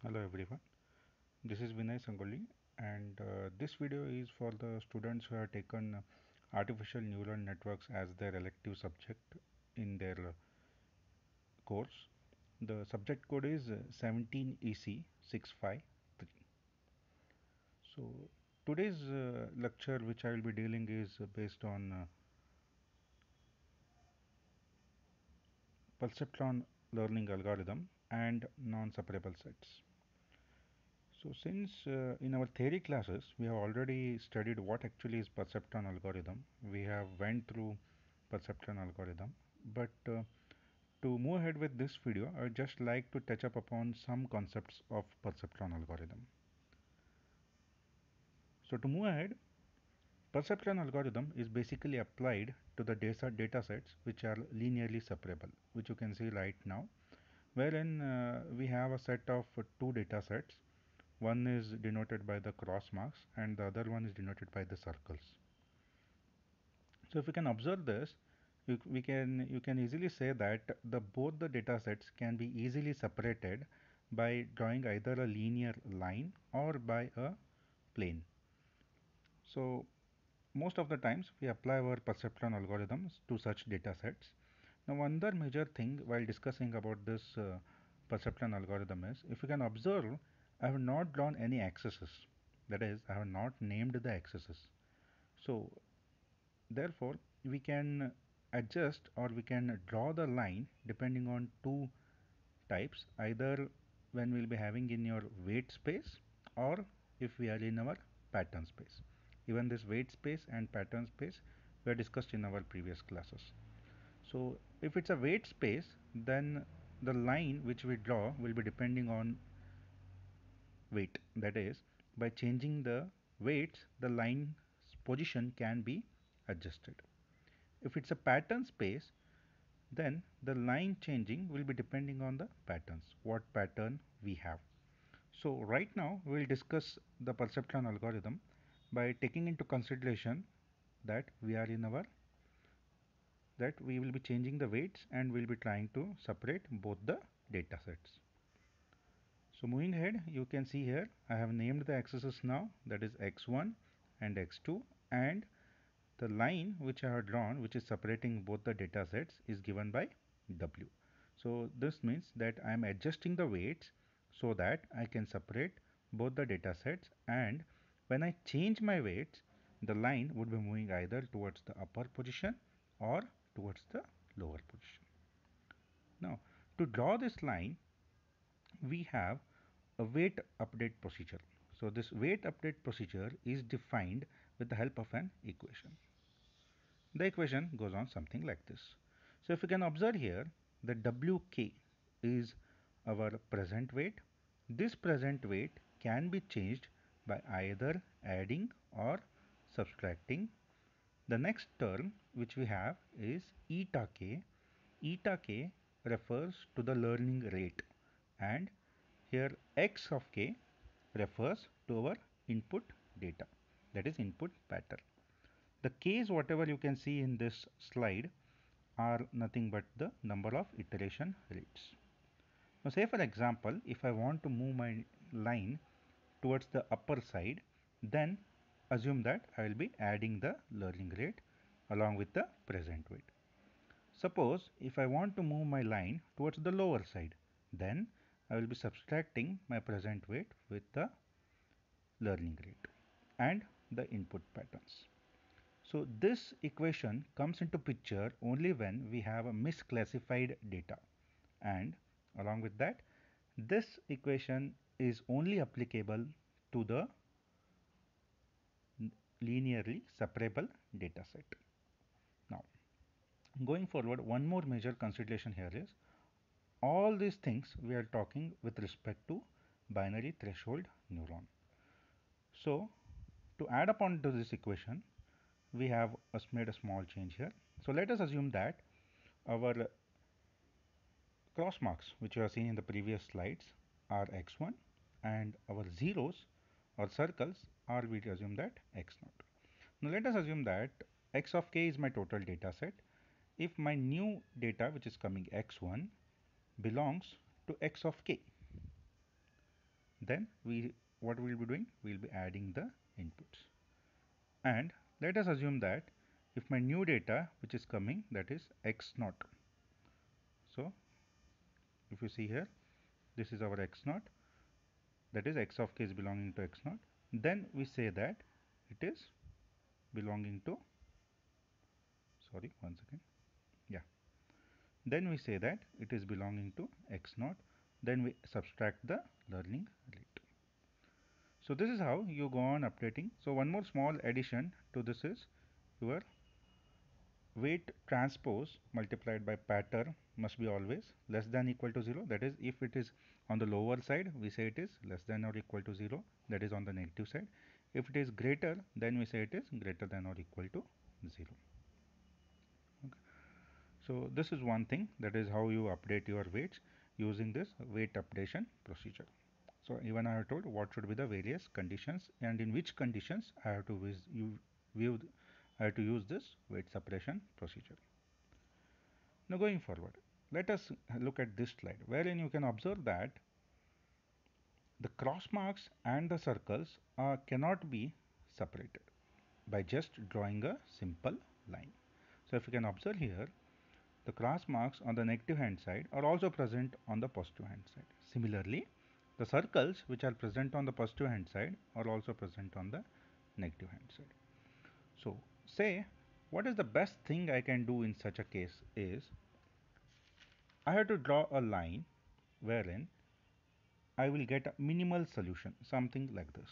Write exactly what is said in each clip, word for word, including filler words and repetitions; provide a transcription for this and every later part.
Hello everyone, this is Vinay Sangoli, and uh, this video is for the students who have taken uh, artificial neural networks as their elective subject in their uh, course. The subject code is uh, seventeen E C six five three. So today's uh, lecture which I will be dealing is uh, based on uh, Perceptron learning algorithm and non-separable sets. So since uh, in our theory classes we have already studied what actually is perceptron algorithm, we have went through perceptron algorithm, but uh, to move ahead with this video, I would just like to touch up upon some concepts of perceptron algorithm. So to move ahead, perceptron algorithm is basically applied to the data datasets which are linearly separable, which you can see right now, wherein uh, we have a set of uh, two datasets. One is denoted by the cross marks and the other one is denoted by the circles. So if you can observe this, you, we can you can easily say that the both the data sets can be easily separated by drawing either a linear line or by a plane. So most of the times we apply our perceptron algorithms to such data sets. Now one other major thing while discussing about this uh, perceptron algorithm is, if you can observe, I have not drawn any axes. That is, I have not named the axes. So therefore, we can adjust or we can draw the line depending on two types, either when we'll be having in your weight space or if we are in our pattern space. Even this weight space and pattern space were discussed in our previous classes. So if it's a weight space, then the line which we draw will be depending on weight. That is, by changing the weights, the line's position can be adjusted. If it's a pattern space, then the line changing will be depending on the patterns, what pattern we have. So right now we will discuss the perceptron algorithm by taking into consideration that we are in our that we will be changing the weights and we will be trying to separate both the data sets. So moving ahead, you can see here I have named the axes now, that is x one and x two, and the line which I have drawn, which is separating both the data sets, is given by W. So this means that I am adjusting the weights so that I can separate both the data sets, and when I change my weights, the line would be moving either towards the upper position or towards the lower position. Now, to draw this line, we have a weight update procedure. So this weight update procedure is defined with the help of an equation. The equation goes on something like this. So if you can observe here, the W K is our present weight. This present weight can be changed by either adding or subtracting. The next term which we have is eta k. Eta k refers to the learning rate, and here x of k refers to our input data, that is input pattern. The k's whatever you can see in this slide are nothing but the number of iteration rates. Now say for example, if I want to move my line towards the upper side, then assume that I will be adding the learning rate along with the present weight. Suppose if I want to move my line towards the lower side, then I will be subtracting my present weight with the learning rate and the input patterns. So this equation comes into picture only when we have a misclassified data, and along with that, this equation is only applicable to the linearly separable data set. Now going forward, one more major consideration here is all these things we are talking with respect to binary threshold neuron. So to add upon to this equation, we have made a small change here. So let us assume that our cross marks which you have seen in the previous slides are x one, and our zeros or circles are, we assume that x zero. Now let us assume that x of k is my total data set. If my new data which is coming x one belongs to x of k, then we what we'll be doing, we'll be adding the inputs. And let us assume that if my new data which is coming, that is x naught. So if you see here, this is our x naught, that is x of k is belonging to x naught. Then we say that it is belonging to, sorry, one second, yeah, then we say that it is belonging to x naught. Then we subtract the learning rate. So this is how you go on updating. So one more small addition to this is your weight transpose multiplied by pattern must be always less than equal to zero. That is, if it is on the lower side, we say it is less than or equal to zero. That is on the negative side. If it is greater, then we say it is greater than or equal to zero. Okay. So this is one thing, that is how you update your weights using this weight updation procedure. So even I have told what should be the various conditions and in which conditions I have to use, you view, I have to use this weight separation procedure. Now going forward, let us look at this slide wherein you can observe that the cross marks and the circles uh, cannot be separated by just drawing a simple line. So if you can observe here, the cross marks on the negative hand side are also present on the positive hand side. Similarly, the circles which are present on the positive hand side are also present on the negative hand side. So say, what is the best thing I can do in such a case is, I have to draw a line wherein I will get a minimal solution, something like this.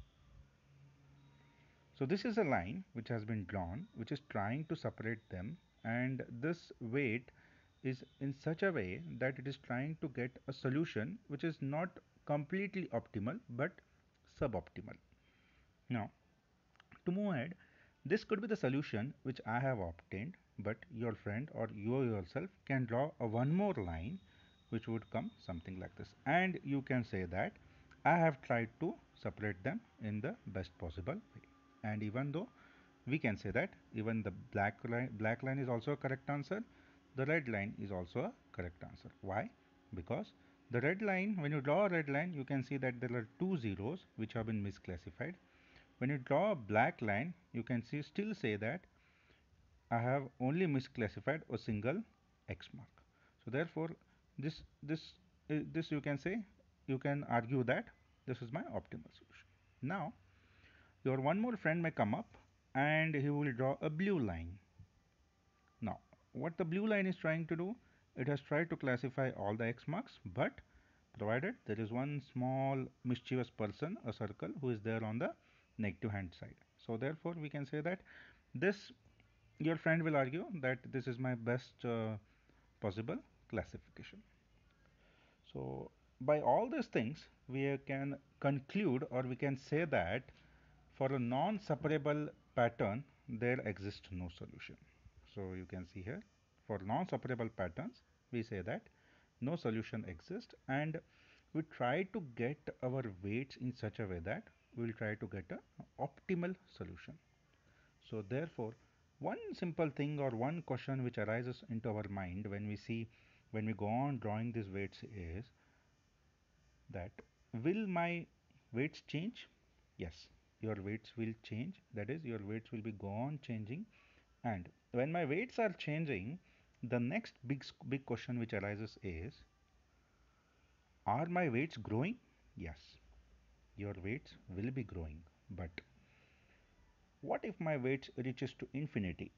So this is a line which has been drawn, which is trying to separate them, and this weight is in such a way that it is trying to get a solution which is not completely optimal but suboptimal. Now, to move ahead, this could be the solution which I have obtained, but your friend or you yourself can draw a one more line which would come something like this, and you can say that I have tried to separate them in the best possible way. And even though we can say that even the black line, black line is also a correct answer, the red line is also a correct answer. Why? Because the red line, when you draw a red line, you can see that there are two zeros which have been misclassified. When you draw a black line, you can see still say that I have only misclassified a single X mark. So therefore, this this uh, this you can say, you can argue that this is my optimal solution. Now, your one more friend may come up and he will draw a blue line. Now, what the blue line is trying to do, it has tried to classify all the X marks, but provided there is one small mischievous person, a circle, who is there on the negative hand side. So therefore, we can say that this, your friend will argue that this is my best uh, possible classification. So by all these things, we can conclude or we can say that for a non-separable pattern, there exists no solution. So you can see here, for non-separable patterns, we say that no solution exists, and we try to get our weights in such a way that we will try to get an optimal solution. So therefore, one simple thing or one question which arises into our mind when we see, when we go on drawing these weights is that, will my weights change? Yes, your weights will change. That is, your weights will be go on changing. And when my weights are changing, the next big big question which arises is, are my weights growing? Yes, your weights will be growing. But what if my weights reaches to infinity?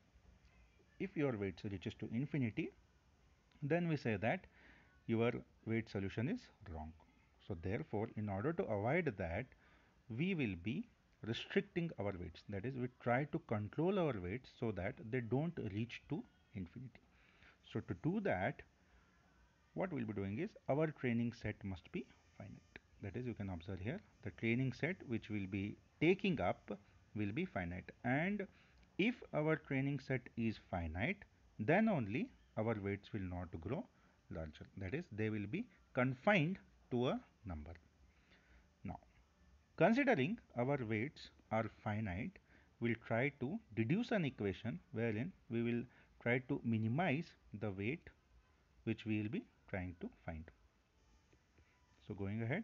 If your weights reaches to infinity, then we say that your weight solution is wrong. So therefore, in order to avoid that, we will be restricting our weights. That is, we try to control our weights so that they don't reach to infinity. So to do that, what we'll be doing is our training set must be finite. That is, you can observe here, the training set which will be taking up will be finite. And if our training set is finite, then only our weights will not grow larger. That is, they will be confined to a number. Now, considering our weights are finite, we'll try to deduce an equation wherein we will try to minimize the weight which we will be trying to find. So going ahead,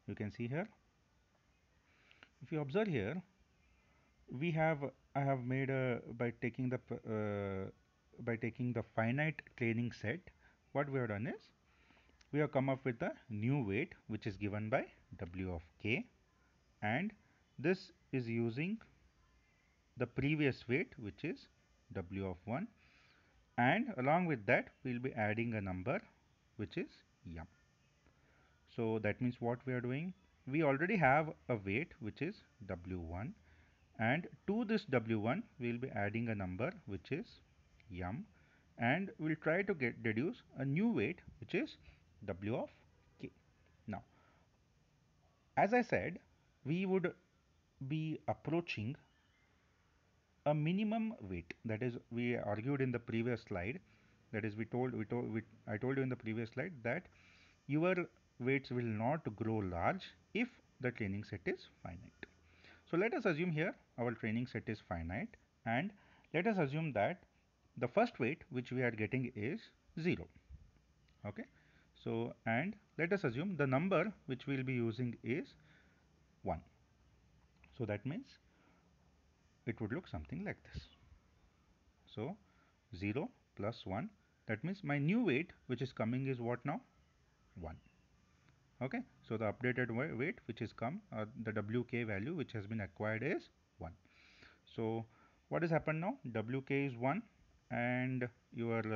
You can see here, if you observe here, we have I have made a by taking the uh, by taking the finite training set. What we have done is we have come up with a new weight which is given by W of k, and this is using the previous weight which is W of one, and along with that we'll be adding a number which is yum. So that means what we are doing, we already have a weight which is W one, and to this W one we'll be adding a number which is yum, and we'll try to get deduce a new weight which is W of k. Now, as I said, we would be approaching a minimum weight, that is we argued in the previous slide, that is we told we told we, I told you in the previous slide that your weights will not grow large if the training set is finite. So let us assume here our training set is finite, and let us assume that the first weight which we are getting is zero. Okay, so and let us assume the number which we will be using is one. So that means it would look something like this. So zero plus one, that means my new weight which is coming is what now? one. Okay, so the updated weight which is come, uh, the W K value which has been acquired is one. So what has happened now? W K is one, and your uh,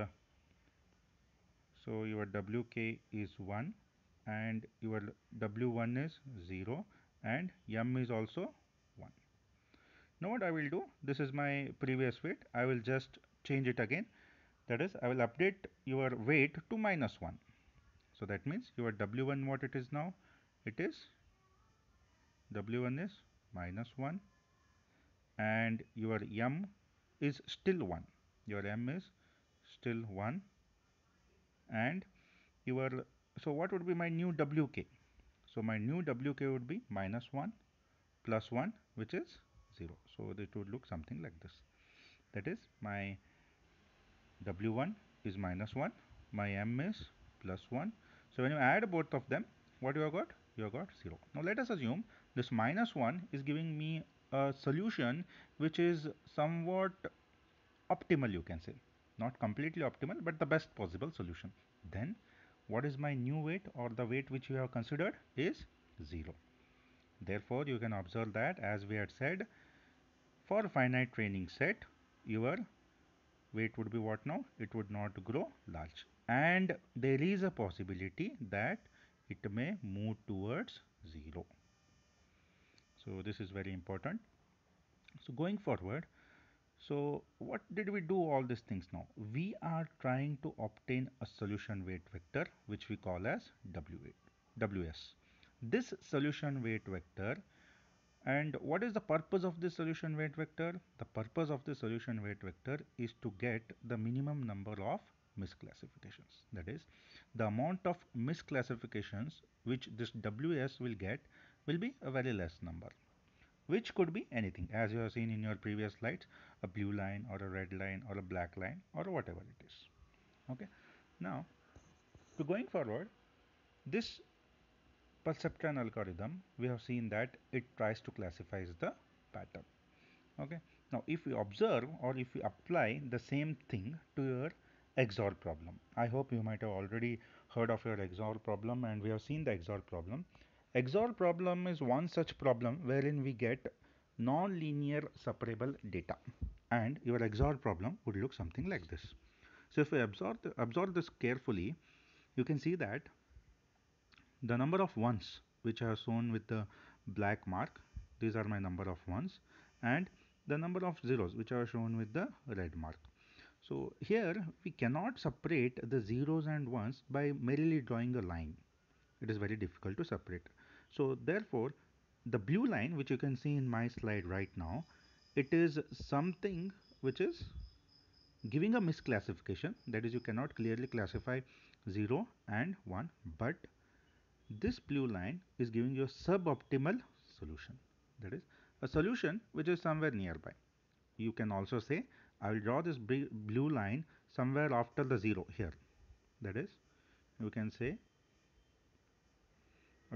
so your W K is one, and your W one is zero, and yum is also one. Now what I will do, this is my previous weight, I will just change it again, that is I will update your weight to minus one. So that means your W one, what it is now, it is W one is minus one, and your yum is still one, your m is still one, and your, so what would be my new W K? So my new W K would be minus one plus one, which is zero. So it would look something like this. That is my W one is minus one, my m is plus one. So when you add both of them, what you have got? You have got zero. Now let us assume this minus one is giving me a solution which is somewhat optimal, you can say. Not completely optimal, but the best possible solution. Then what is my new weight, or the weight which you have considered is zero. Therefore, you can observe that, as we had said, for finite training set, your weight would be what now? It would not grow large. And there is a possibility that it may move towards zero. So this is very important. So going forward, so what did we do all these things now? We are trying to obtain a solution weight vector which we call as W eight, W S. This solution weight vector, and what is the purpose of this solution weight vector? The purpose of the solution weight vector is to get the minimum number of misclassifications. That is, the amount of misclassifications which this W S will get will be a very less number, which could be anything, as you have seen in your previous slides, a blue line or a red line or a black line or whatever it is. Okay, now to going forward, this Perceptron algorithm, we have seen that it tries to classify the pattern. Okay, now if we observe or if we apply the same thing to your X O R problem, I hope you might have already heard of your X O R problem, and we have seen the X O R problem. X O R problem is one such problem wherein we get non-linear separable data, and your X O R problem would look something like this. So if we absorb, the, absorb this carefully, you can see that the number of ones which I have shown with the black mark, these are my number of ones, and the number of zeros which are shown with the red mark. So here we cannot separate the zeros and ones by merely drawing a line. It is very difficult to separate. So therefore, the blue line which you can see in my slide right now, it is something which is giving a misclassification. That is, you cannot clearly classify zero and one, but this blue line is giving you a suboptimal solution. That is a solution which is somewhere nearby. You can also say I will draw this blue line somewhere after the zero here. That is, you can say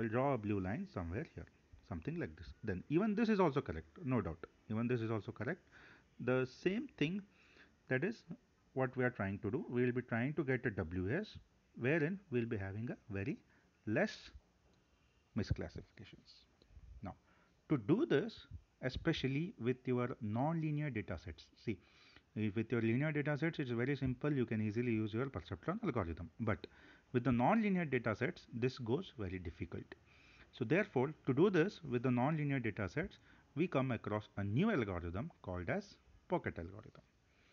I'll draw a blue line somewhere here, something like this. Then even this is also correct, no doubt. Even this is also correct. The same thing, that is what we are trying to do. We will be trying to get a W S wherein we'll be having a very less misclassifications. Now, to do this, especially with your non-linear data sets, see, if with your linear data sets, it's very simple. You can easily use your Perceptron algorithm. But with the non-linear data sets, this goes very difficult. So therefore, to do this with the non-linear data sets, we come across a new algorithm called as pocket algorithm.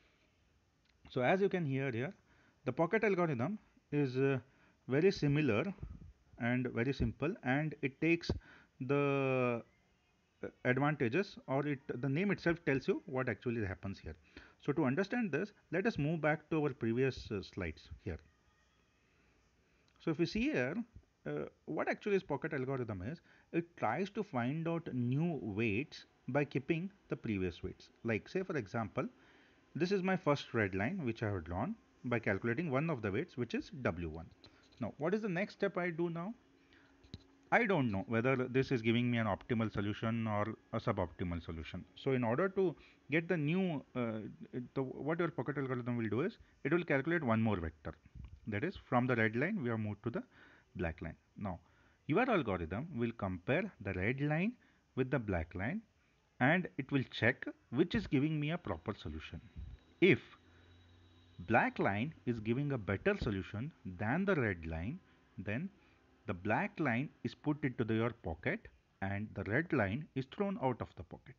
So as you can hear here, the pocket algorithm is uh, very similar and very simple, and it takes the uh, advantages, or it the name itself tells you what actually happens here. So to understand this, let us move back to our previous uh, slides here. So if you see here, uh, what actually is pocket algorithm is, it tries to find out new weights by keeping the previous weights. Like say for example, this is my first red line which I have drawn by calculating one of the weights, which is W one. Now what is the next step I do now? I don't know whether this is giving me an optimal solution or a suboptimal solution. So in order to get the new, uh, the, what your pocket algorithm will do is, it will calculate one more vector. That is, from the red line we have moved to the black line. Now your algorithm will compare the red line with the black line, and it will check which is giving me a proper solution. If black line is giving a better solution than the red line, then the black line is put into the, your pocket, and the red line is thrown out of the pocket.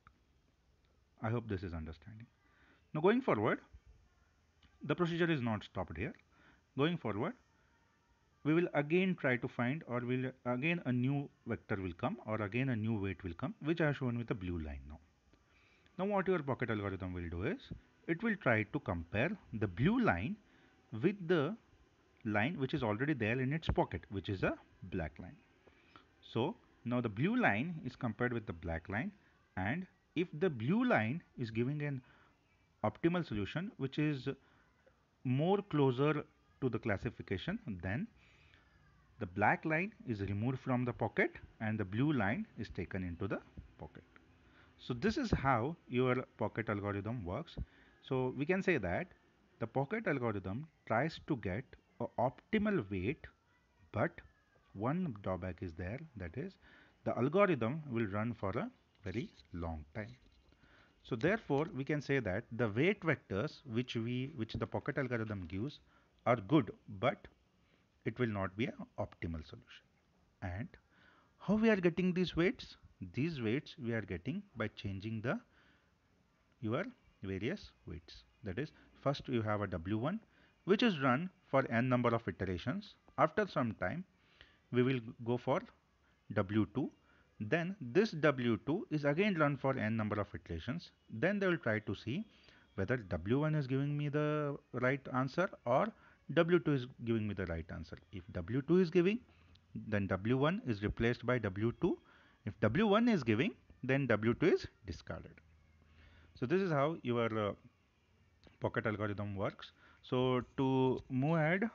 I hope this is understanding. Now going forward, the procedure is not stopped here. Going forward, we will again try to find, or will again a new vector will come, or again a new weight will come, which I have shown with the blue line now. Now what your pocket algorithm will do is, it will try to compare the blue line with the line which is already there in its pocket, which is a black line. So now the blue line is compared with the black line, and if the blue line is giving an optimal solution which is more closer to the classification, then the black line is removed from the pocket and the blue line is taken into the pocket. So this is how your pocket algorithm works. So we can say that the pocket algorithm tries to get an optimal weight, but one drawback is there, that is the algorithm will run for a very long time. So therefore we can say that the weight vectors which we which the pocket algorithm gives are good, but it will not be an optimal solution. And how we are getting these weights? These weights we are getting by changing the your various weights. That is, first you have a W one which is run for n number of iterations. After some time we will go for W two. Then this W two is again run for n number of iterations. Then they will try to see whether W one is giving me the right answer or W two is giving me the right answer. If W two is giving, then W one is replaced by W two. If W one is giving, then W two is discarded. So this is how your uh, pocket algorithm works. So to move ahead,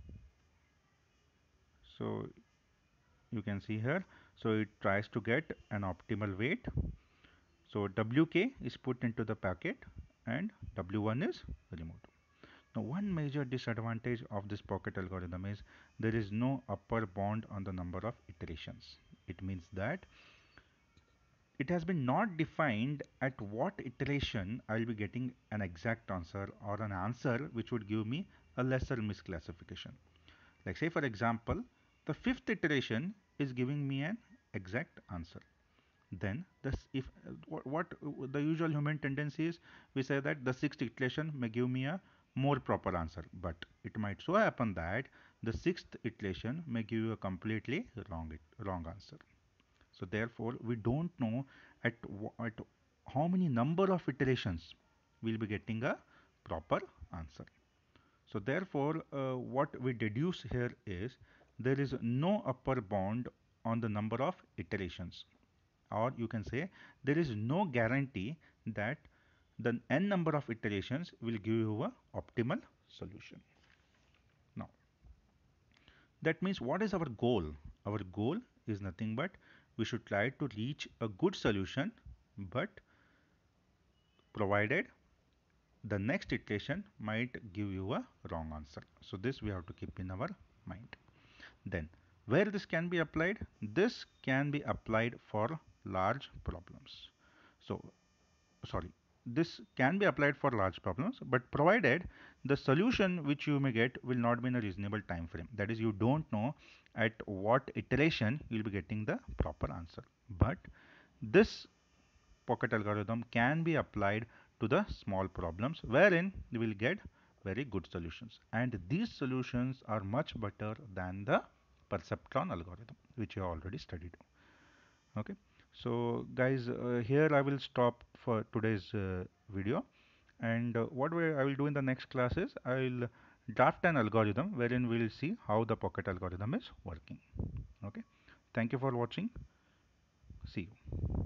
so you can see here, so it tries to get an optimal weight. So W K is put into the packet and W one is removed. Now one major disadvantage of this pocket algorithm is there is no upper bound on the number of iterations. It means that it has been not defined at what iteration I will be getting an exact answer, or an answer which would give me a lesser misclassification. Like say for example, the fifth iteration is giving me an exact answer. Then this if uh, what, what uh, the usual human tendency is, we say that the sixth iteration may give me a more proper answer, but it might so happen that the sixth iteration may give you a completely wrong it, wrong answer. So therefore we don't know at, at how many number of iterations we'll be getting a proper answer. So therefore uh, what we deduce here is there is no upper bound on the number of iterations, or you can say there is no guarantee that the n number of iterations will give you a optimal solution. Now that means what is our goal? Our goal is nothing but we should try to reach a good solution, but provided the next iteration might give you a wrong answer. So this we have to keep in our mind. Then where this can be applied? This can be applied for large problems. So sorry, this can be applied for large problems, but provided the solution which you may get will not be in a reasonable time frame. That is, you don't know at what iteration you will be getting the proper answer. But this pocket algorithm can be applied to the small problems wherein you will get very good solutions, and these solutions are much better than the perceptron algorithm which you have already studied. Okay, so guys, uh, here I will stop for today's uh, video, and uh, what we, I will do in the next class is I will draft an algorithm wherein we will see how the pocket algorithm is working. Okay, thank you for watching. See you.